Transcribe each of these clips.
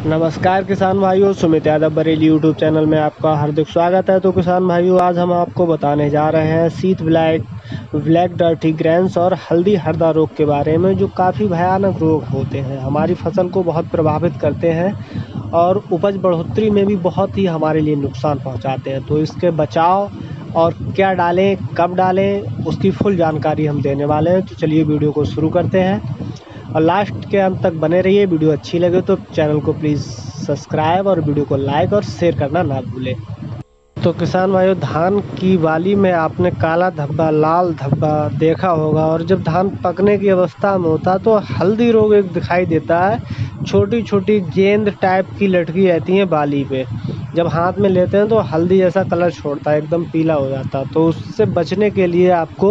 नमस्कार किसान भाइयों, सुमित यादव बरेली यूट्यूब चैनल में आपका हार्दिक स्वागत है। तो किसान भाइयों, आज हम आपको बताने जा रहे हैं शीत ब्लाइट, ब्लैक डर्टी ग्रेन्स और हल्दी हरदा रोग के बारे में, जो काफ़ी भयानक रोग होते हैं। हमारी फसल को बहुत प्रभावित करते हैं और उपज बढ़ोतरी में भी बहुत ही हमारे लिए नुकसान पहुंचाते हैं। तो इसके बचाव और क्या डालें, कब डालें, उसकी फुल जानकारी हम देने वाले हैं। तो चलिए वीडियो को शुरू करते हैं और लास्ट के अंत तक बने रहिए। वीडियो अच्छी लगे तो चैनल को प्लीज़ सब्सक्राइब और वीडियो को लाइक और शेयर करना ना भूलें। तो किसान भाइयों, धान की बाली में आपने काला धब्बा, लाल धब्बा देखा होगा, और जब धान पकने की अवस्था में होता है तो हल्दी रोग एक दिखाई देता है। छोटी छोटी गेंद टाइप की लटकी रहती हैं बाली पे, जब हाथ में लेते हैं तो हल्दी जैसा कलर छोड़ता है, एकदम पीला हो जाता है। तो उससे बचने के लिए आपको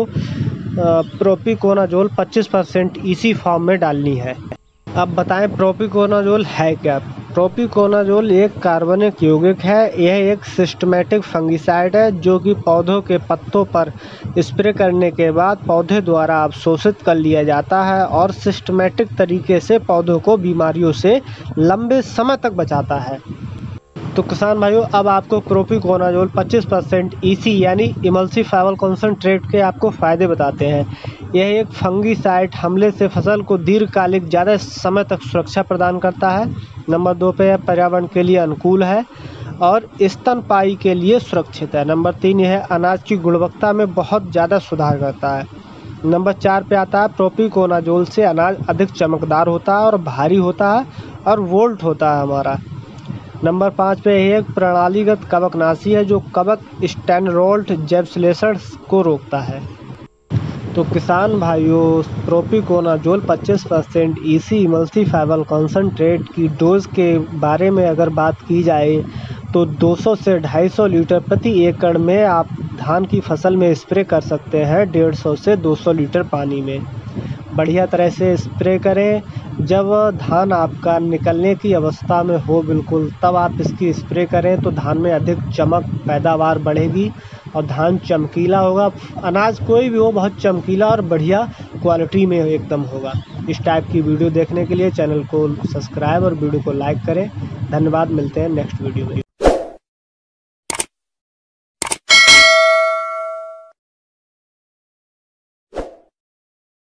प्रोपिकोनाजोल 25% इसी फॉर्म में डालनी है। अब बताएं प्रोपिकोनाजोल है क्या। प्रोपिकोनाजोल एक कार्बनिक यौगिक है। यह एक सिस्टमैटिक फंगिसाइड है जो कि पौधों के पत्तों पर स्प्रे करने के बाद पौधे द्वारा अवशोषित कर लिया जाता है और सिस्टमैटिक तरीके से पौधों को बीमारियों से लंबे समय तक बचाता है। तो किसान भाइयों, अब आपको प्रोपिकोनाजोल 25% EC यानी इमल्सिफाइबल कॉन्सेंट्रेट के आपको फ़ायदे बताते हैं। यह एक फंगीसाइड हमले से फसल को दीर्घकालिक ज़्यादा समय तक सुरक्षा प्रदान करता है। नंबर 2 पे यह पर्यावरण के लिए अनुकूल है और स्तनपायी के लिए सुरक्षित है। नंबर 3 यह अनाज की गुणवत्ता में बहुत ज़्यादा सुधार करता है। नंबर 4 पे आता है प्रोपिकोनाजोल से अनाज अधिक चमकदार होता है और भारी होता है और वोल्ट होता है हमारा। नंबर 5 पे एक प्रणालीगत कवकनाशी है जो कवक स्टेनरोल्ट जैवश्लेषण को रोकता है। तो किसान भाइयों, प्रोपिकोनाजोल 25% EC इमल्सिफाइबल कॉन्सेंट्रेट की डोज के बारे में अगर बात की जाए तो 200 से 250 लीटर प्रति एकड़ में आप धान की फसल में स्प्रे कर सकते हैं। 150 से 200 लीटर पानी में बढ़िया तरह से स्प्रे करें। जब धान आपका निकलने की अवस्था में हो बिल्कुल, तब आप इसकी स्प्रे करें तो धान में अधिक चमक, पैदावार बढ़ेगी और धान चमकीला होगा। अनाज कोई भी हो, बहुत चमकीला और बढ़िया क्वालिटी में एकदम होगा। इस टाइप की वीडियो देखने के लिए चैनल को सब्सक्राइब और वीडियो को लाइक करें। धन्यवाद, मिलते हैं नेक्स्ट वीडियो में।